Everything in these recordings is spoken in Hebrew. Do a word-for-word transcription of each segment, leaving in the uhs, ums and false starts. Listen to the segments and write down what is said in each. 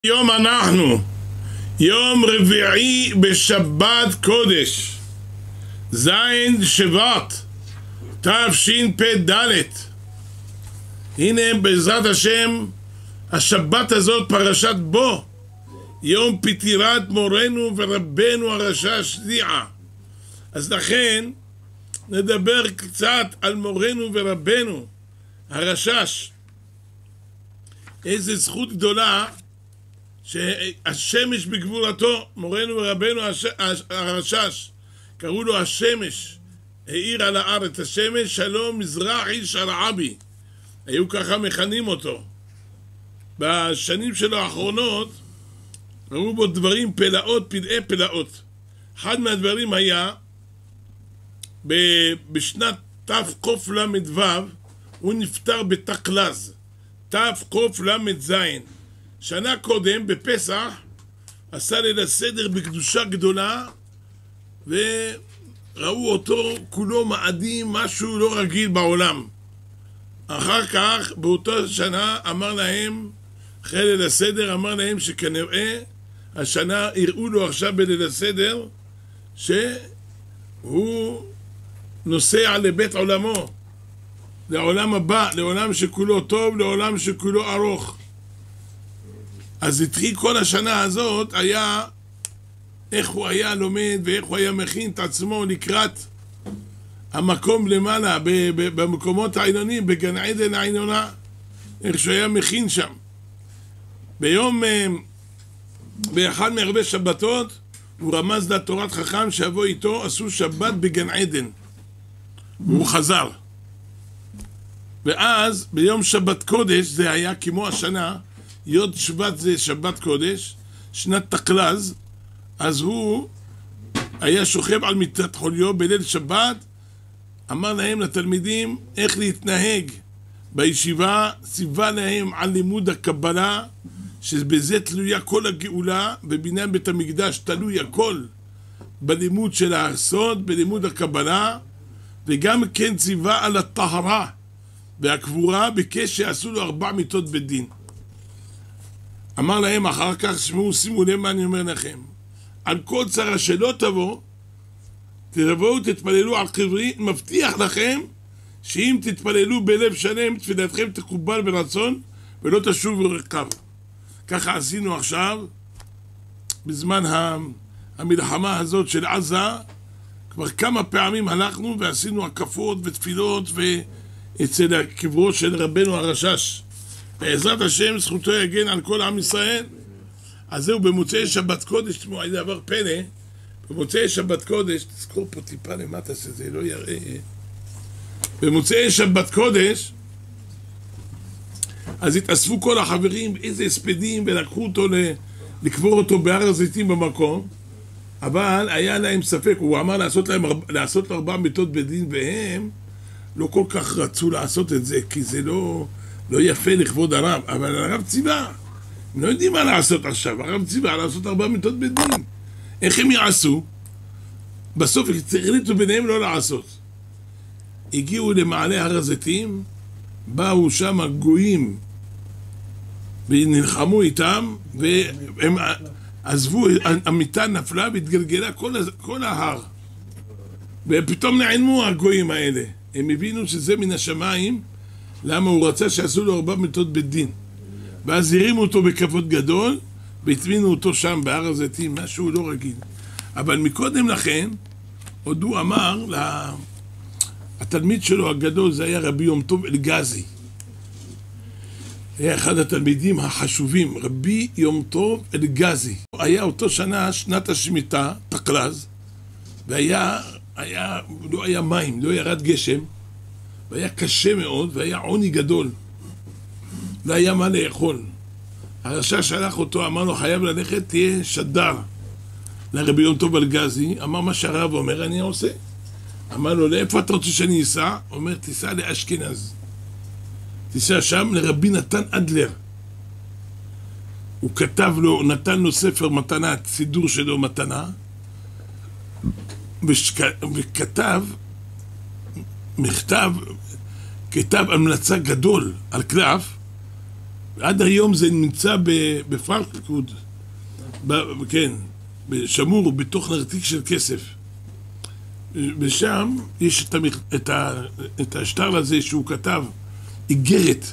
היום אנחנו יום רביעי בשבת קודש זין שבט תשפ"ד. הנה בעזרת השם השבת הזאת פרשת בו, יום פטירת מורנו ורבנו הרש"ש זיעה. אז לכן נדבר קצת על מורנו ורבנו הרש"ש. איזה זכות גדולה שהשמש בגבורתו, מורנו ורבנו הרש"ש, קראו לו השמש, האיר על הארץ, השמש שלום מזרחי שרעבי, היו ככה מכנים אותו. בשנים שלו האחרונות ראו בו דברים פלאות, פלאי פלאות. אחד מהדברים היה בשנת תקל"ו, הוא נפטר בתקל"ז, תקל"ז. שנה קודם בפסח עשה ליל הסדר בקדושה גדולה, וראו אותו כולו מאדים, משהו לא רגיל בעולם. אחר כך באותה שנה אמר להם, אחרי ליל הסדר אמר להם שכנראה השנה יראו לו עכשיו בליל הסדר שהוא נוסע לבית עולמו, לעולם הבא, לעולם שכולו טוב, לעולם שכולו ארוך. אז התחיל כל השנה הזאת, היה איך הוא היה לומד ואיך הוא היה מכין את עצמו לקראת המקום למעלה, במקומות העליונים, בגן עדן העליונה, איך שהוא היה מכין שם. ביום, באחד מערבי שבתות, הוא רמז לתורת חכם שיבוא איתו, עשו שבת בגן עדן. והוא חזר. ואז ביום שבת קודש, זה היה כמו השנה, יוד שבת זה שבת קודש, שנת תקל"ז, אז הוא היה שוכב על מיטת חוליו בליל שבת, אמר להם לתלמידים איך להתנהג בישיבה, ציווה להם על לימוד הקבלה, שבזה תלויה כל הגאולה, בבניין בית המקדש תלוי הכל בלימוד של הסוד, בלימוד הקבלה, וגם כן ציווה על הטהרה והקבורה, בקש שעשו לו ארבע מיתות בדין. אמר להם אחר כך, שמעו, שימו לב מה אני אומר לכם, על כל צרה שלא תבוא, תבואו תתפללו על קברי, מבטיח לכם שאם תתפללו בלב שלם, תפילתכם תקובל ברצון ולא תשובו ריקם. ככה עשינו עכשיו, בזמן המלחמה הזאת של עזה, כבר כמה פעמים הלכנו ועשינו הקפות ותפילות ואצל הקברו של רבנו הרש"ש. בעזרת השם זכותו יגן על כל עם ישראל. אז זהו, במוצאי שבת קודש, תשמעו, היה דבר פלא, במוצאי שבת קודש, תזכור פה טיפה למטה שזה לא יראה, במוצאי שבת קודש, אז התאספו כל החברים, איזה הספדים, ולקחו אותו לקבור אותו בהר הזיתים במקום, אבל היה להם ספק, הוא אמר לעשות להם, לעשות לו ארבע מיתות בדין, והם לא כל כך רצו לעשות את זה, כי זה לא... לא יפה לכבוד הרב, אבל הרב ציווה. הם לא יודעים מה לעשות עכשיו, הרב ציווה לעשות ארבע מיתות בדין. איך הם יעשו? בסוף החליטו ביניהם לא לעשות. הגיעו למעלה הר הזיתים, באו שם גויים ונלחמו איתם, והם עזבו, המיטה נפלה והתגלגלה כל, כל ההר. ופתאום נעלמו הגויים האלה. הם הבינו שזה מן השמיים, למה הוא רצה שעשו לו ארבע מיתות בדין. ואז הרימו אותו בכבוד גדול, והטמינו אותו שם בהר הזיתים, משהו לא רגיל. אבל מקודם לכן, עוד הוא אמר, לה... התלמיד שלו הגדול זה היה רבי יום טוב אלגזי. היה אחד התלמידים החשובים, רבי יום טוב אלגזי. היה אותו שנה, שנת השמיטה, תקל"ז, והיה, היה, לא היה מים, לא ירד גשם, והיה קשה מאוד, והיה עוני גדול. לא היה מה לאכול. הרש"ש שלח אותו, אמר לו, חייב ללכת, תהיה שדר לרבי יום טוב אלגזי. אמר מה שהרב אומר, אני עושה. אמר לו, לאיפה אתה רוצה שאני אסע? אומר, תיסע לאשכנז. תיסע שם לרבי נתן אדלר. הוא כתב לו, נתן לו ספר מתנה, סידור שלו מתנה, וכתב מכתב, כתב המלצה גדול על קלף, עד היום זה נמצא בפרנקפורט, כן, שמור בתוך נרתיק של כסף. ושם יש את, המח... את, ה... את השטר הזה שהוא כתב, איגרת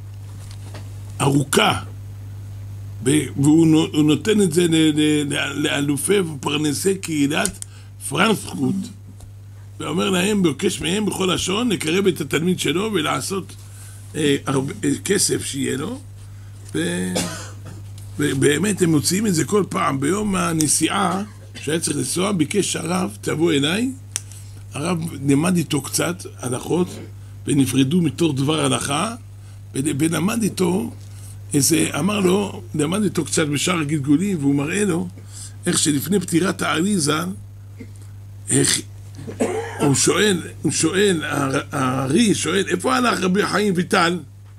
ארוכה, והוא נותן את זה לאלופי ופרנסי קהילת פרנקפורט, ואומר להם, בוקש מהם בכל לשון, לקרב את התלמיד שלו ולעשות אה, הרבה, אה, כסף שיהיה לו, ו... ובאמת הם מוציאים את זה כל פעם. ביום הנסיעה שהיה צריך לנסוע, ביקש הרב, תבוא אליי. הרב נמד איתו קצת הלכות, ונפרדו מתור דבר הלכה, ונמד איתו איזה, אמר לו, נמד איתו קצת בשער הגלגולים, והוא מראה לו איך שלפני פטירת האריזה, איך, הוא שואל, הוא שואל, הארי שואל, איפה הלך רבי חיים ויטל?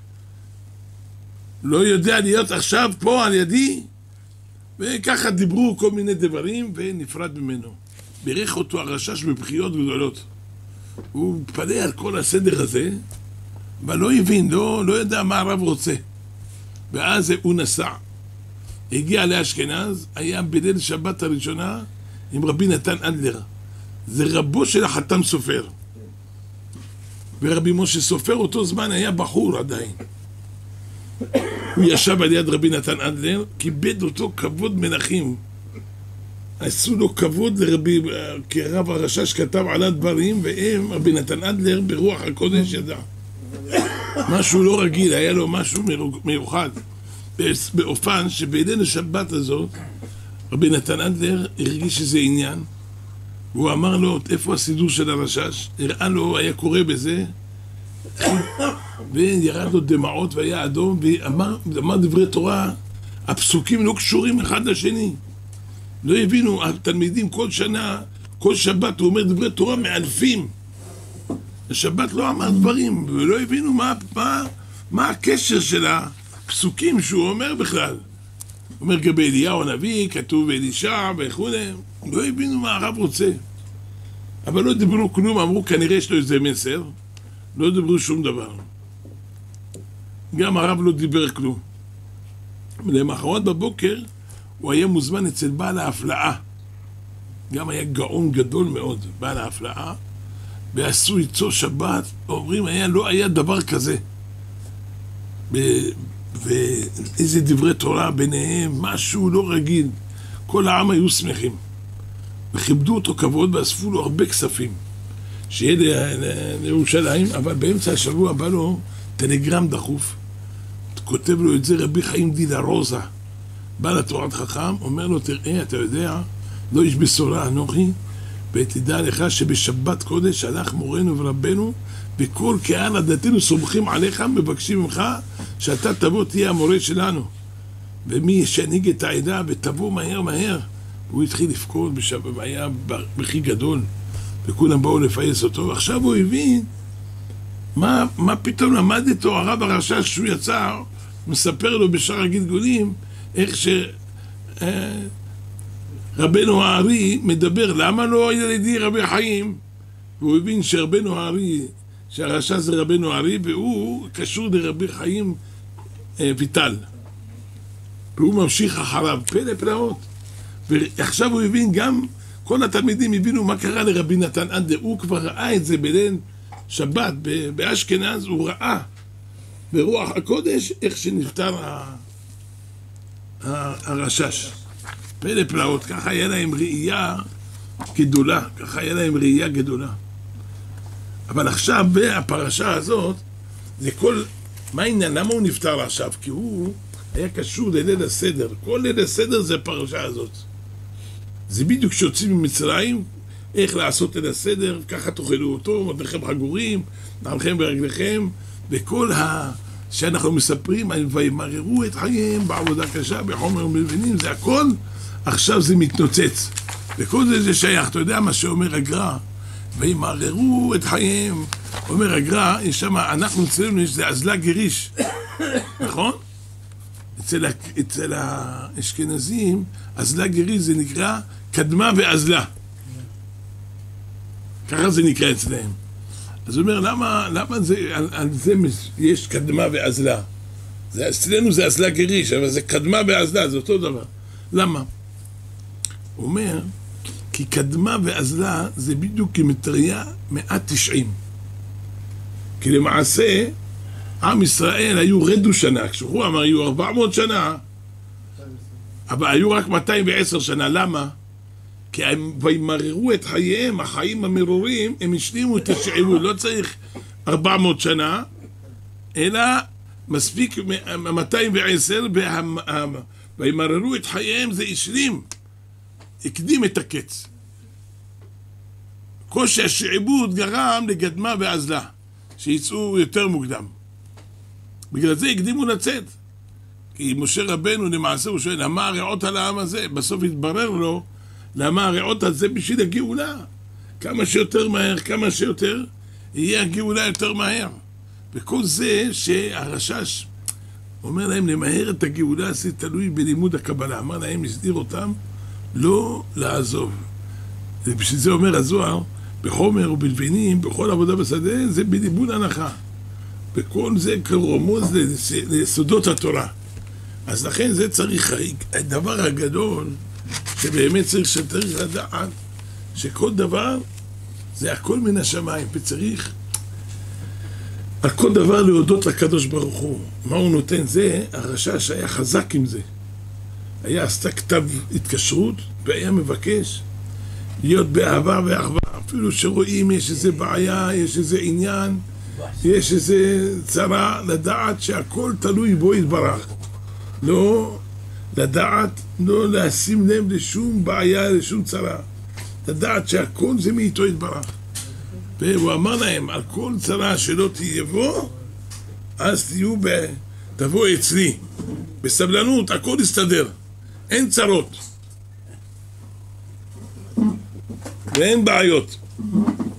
לא יודע להיות עכשיו פה על ידי? וככה דיברו כל מיני דברים, ונפרד ממנו. בירך אותו הרשש בבחיות גדולות. הוא פלא על כל הסדר הזה, אבל לא הבין, לא, לא יודע מה הרב רוצה. ואז הוא נסע. הגיע לאשכנז, היה בליל שבת הראשונה עם רבי נתן אדלר. זה רבו של החתם סופר. ורבי משה סופר אותו זמן היה בחור עדיין. הוא ישב על יד רבי נתן אדלר, כיבד אותו כבוד מנחים. עשו לו כבוד לרבי, כי הרב הרשש כתב על הדברים, והם, רבי נתן אדלר, ברוח הקודש ידע. משהו לא רגיל, היה לו משהו מיוחד. באופן שבליל השבת הזאת, רבי נתן אדלר הרגיש איזה עניין, והוא אמר לו, איפה הסידור של הרשש? הראה לו, היה קורא בזה, וירד לו דמעות והיה אדום, ואמר אמר דברי תורה, הפסוקים לא קשורים אחד לשני. לא הבינו, התלמידים כל שנה, כל שבת הוא אומר דברי תורה מאלפים. השבת לא אמר דברים, ולא הבינו מה, מה, מה הקשר של הפסוקים שהוא אומר בכלל. הוא אומר גבי אליהו הנביא, כתוב אלישע וכו', לא הבינו מה הרב רוצה. אבל לא דיברו כלום, אמרו כנראה יש לו איזה מסר, לא דיברו שום דבר. גם הרב לא דיבר כלום. למחרת בבוקר הוא היה מוזמן אצל בעל ההפלאה. גם היה גאון גדול מאוד, בעל ההפלאה, ועשו איתו שבת, אומרים, היה, לא היה דבר כזה. ואיזה דברי תורה ביניהם, משהו לא רגיל. כל העם היו שמחים. וכיבדו אותו כבוד ואספו לו הרבה כספים. שיהיה לירושלים, אבל באמצע השבוע בא לו טלגרם דחוף. כותב לו את זה רבי חיים דילה רוזה. בא לתורת חכם, אומר לו, תראה, אתה יודע, לא יש בשורה אנוכי, ותדע לך שבשבת קודש הלך מורנו ורבנו, וכל קהל הדתנו סומכים עליך, מבקשים ממך שאתה תבוא, תהיה המורה שלנו. ומי ישנהיג את העדה, ותבוא מהר מהר. הוא התחיל לפקוד בשבת, והיה בכי גדול, וכולם באו לפייס אותו, ועכשיו הוא הבין, מה, מה פתאום למד איתו הרב הרשש שהוא יצר, מספר לו בשער הגלגולים, איך שרבנו הארי מדבר, למה לא ילדי רבי חיים? והוא הבין שרבנו הארי, שהרשש זה רבנו הארי, והוא קשור לרבי חיים ויטל. והוא ממשיך אחריו, פלא פלאות. ועכשיו הוא הבין גם, כל התלמידים הבינו מה קרה לרבי נתן אדלר, הוא כבר ראה את זה בליל שבת, באשכנז, הוא ראה ברוח הקודש איך שנפטר הרשש. פלא פלאות, ככה היה להם ראייה גדולה, ככה היה להם ראייה גדולה. אבל עכשיו בפרשה הזאת, זה כל, מה העניין? למה הוא נפטר עכשיו? כי הוא היה קשור לליל הסדר, כל ליל הסדר זה הפרשה הזאת. זה בדיוק שיוצאים ממצרים, איך לעשות ליל הסדר, ככה תאכלו אותו, מותניכם חגורים, נעלכם ברגליכם, וכל ה... שאנחנו מספרים, וימררו את חייהם בעבודה קשה, בחומר ומלבנים, זה הכל, עכשיו זה מתנוצץ. וכל זה זה שייך, אתה יודע מה שאומר הגר"א, וימררו את חייהם, אומר הגר"א, יש שם, אנחנו אצלנו, יש זה אזלה גריש, נכון? אצל, אצל האשכנזים, אזלה גריש זה נקרא קדמה ואזלה. ככה זה נקרא אצלהם. אז הוא אומר, למה, למה זה, על, על זה יש קדמה ואזלה? זה, אצלנו זה אזלה גריש, אבל זה קדמה ואזלה, זה אותו דבר. למה? הוא אומר, כי קדמה ואזלה זה בדיוק כמטריה מאה תשעים. כי למעשה, עם ישראל היו רדו שנה, כשהוא אמר, היו ארבע מאות שנה, אבל היו רק מאתיים ועשר שנה, למה? כי הם וימררו את חייהם, החיים המרורים, הם השלימו את השעבוד, לא צריך ארבע מאות שנה, אלא מספיק מאתיים ועשר, וימררו את חייהם, זה השלים, הקדים את הקץ. קושי השעבוד גרם לגדמה ואזלה, שיצאו יותר מוקדם. בגלל זה הקדימו לצאת. כי משה רבנו למעשה הוא שואל, למה הרעות על העם הזה? בסוף התברר לו, למה הרעות על זה בשביל הגאולה. כמה שיותר מהר, כמה שיותר, יהיה הגאולה יותר מהר. וכל זה שהרשש אומר להם למהר את הגאולה, זה תלוי בלימוד הקבלה. אמר להם, הסדיר אותם, לא לעזוב. ובשביל זה אומר הזוהר, בחומר ובלבנים, בכל עבודה בשדה, זה בלימוד הנחה. וכל זה כרומוז ליסודות התורה. אז לכן זה צריך, הדבר הגדול, שבאמת צריך שצריך לדעת, שכל דבר, זה הכל מן השמיים, וצריך על כל דבר להודות לקדוש ברוך הוא. מה הוא נותן? זה, הרשש היה חזק עם זה. היה עשתה כתב התקשרות, והיה מבקש להיות באהבה ואחווה. אפילו שרואים יש איזה בעיה, יש איזה עניין, יש איזה צרה, לדעת שהכל תלוי בו יתברך. לא לדעת, לא לשים לב לשום בעיה, לשום צרה. לדעת שהכל זה מאיתו יתברך. והוא אמר להם, על כל צרה שלא תיבוא, אז תהיו ב... תבוא אצלי. בסבלנות, הכל יסתדר. אין צרות. ואין בעיות.